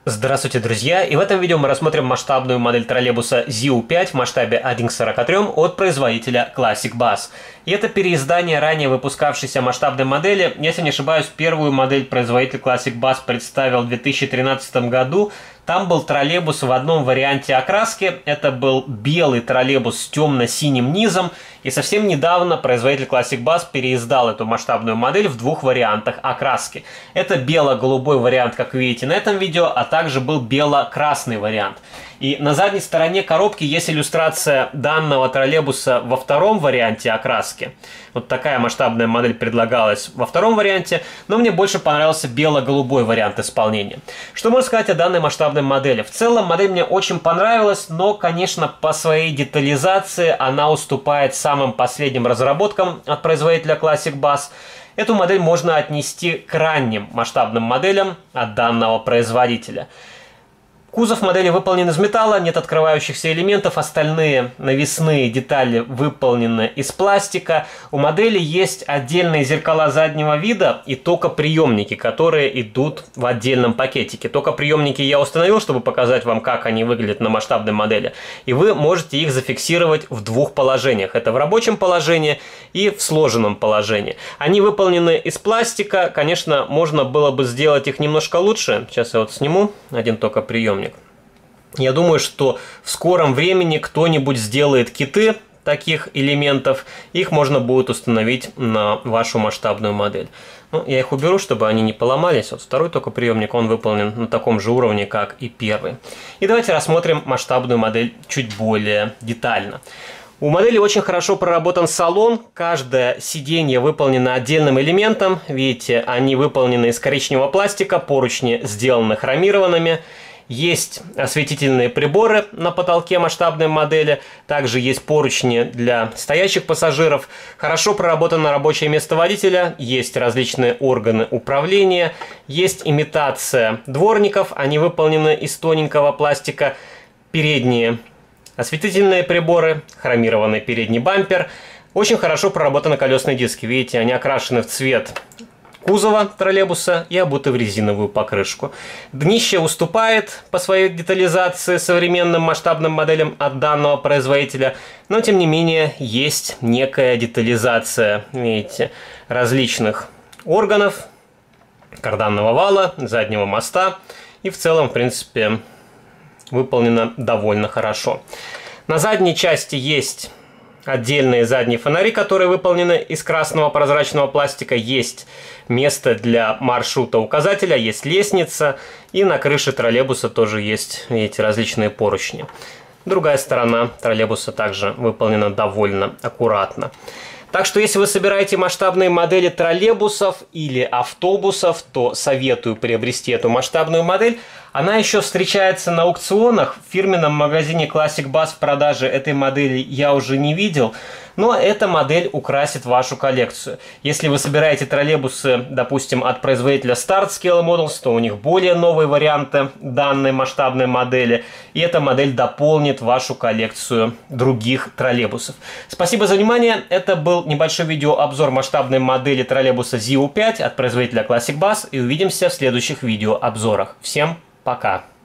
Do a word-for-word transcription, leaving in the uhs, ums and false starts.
Здравствуйте, друзья! И в этом видео мы рассмотрим масштабную модель троллейбуса зиу пять в масштабе один к сорока трём от производителя Classic Bus. И это переиздание ранее выпускавшейся масштабной модели. Если не ошибаюсь, первую модель производитель Classic Bus представил в две тысячи тринадцатом году. Там был троллейбус в одном варианте окраски. Это был белый троллейбус с темно-синим низом. И совсем недавно производитель Classic Bus переиздал эту масштабную модель в двух вариантах окраски. Это бело-голубой вариант, как вы видите на этом видео, а также был бело-красный вариант. И на задней стороне коробки есть иллюстрация данного троллейбуса во втором варианте окраски. Вот такая масштабная модель предлагалась во втором варианте, но мне больше понравился бело-голубой вариант исполнения. Что можно сказать о данной масштабной модели? В целом модель мне очень понравилась, но, конечно, по своей детализации она уступает самым последним разработкам от производителя Classic Bus. Эту модель можно отнести к ранним масштабным моделям от данного производителя. Кузов модели выполнен из металла, нет открывающихся элементов, остальные навесные детали выполнены из пластика. У модели есть отдельные зеркала заднего вида и токоприемники, которые идут в отдельном пакетике. Токоприемники я установил, чтобы показать вам, как они выглядят на масштабной модели. И вы можете их зафиксировать в двух положениях. Это в рабочем положении и в сложенном положении. Они выполнены из пластика. Конечно, можно было бы сделать их немножко лучше. Сейчас я вот сниму один токоприемник. Я думаю, что в скором времени кто-нибудь сделает киты таких элементов. Их можно будет установить на вашу масштабную модель. Ну, я их уберу, чтобы они не поломались. Вот второй токоприемник, он выполнен на таком же уровне, как и первый. И давайте рассмотрим масштабную модель чуть более детально. У модели очень хорошо проработан салон. Каждое сиденье выполнено отдельным элементом. Видите, они выполнены из коричневого пластика, поручни сделаны хромированными. Есть осветительные приборы на потолке масштабной модели. Также есть поручни для стоящих пассажиров. Хорошо проработано рабочее место водителя. Есть различные органы управления. Есть имитация дворников. Они выполнены из тоненького пластика. Передние осветительные приборы. Хромированный передний бампер. Очень хорошо проработаны колесные диски. Видите, они окрашены в цвет кузова троллейбуса и обуты в резиновую покрышку. Днище уступает по своей детализации современным масштабным моделям от данного производителя, но тем не менее есть некая детализация, видите, различных органов, карданного вала, заднего моста, и в целом, в принципе, выполнено довольно хорошо. На задней части есть отдельные задние фонари, которые выполнены из красного прозрачного пластика. Есть место для маршрута указателя, есть лестница. И на крыше троллейбуса тоже есть, видите, различные поручни. Другая сторона троллейбуса также выполнена довольно аккуратно. Так что, если вы собираете масштабные модели троллейбусов или автобусов, то советую приобрести эту масштабную модель. Она еще встречается на аукционах. В фирменном магазине Classic Bus в продаже этой модели я уже не видел. Но эта модель украсит вашу коллекцию. Если вы собираете троллейбусы, допустим, от производителя Start Scale Models, то у них более новые варианты данной масштабной модели. И эта модель дополнит вашу коллекцию других троллейбусов. Спасибо за внимание. Это был небольшой видеообзор масштабной модели троллейбуса зиу пять от производителя Classic Bus. И увидимся в следующих видеообзорах. Всем пока!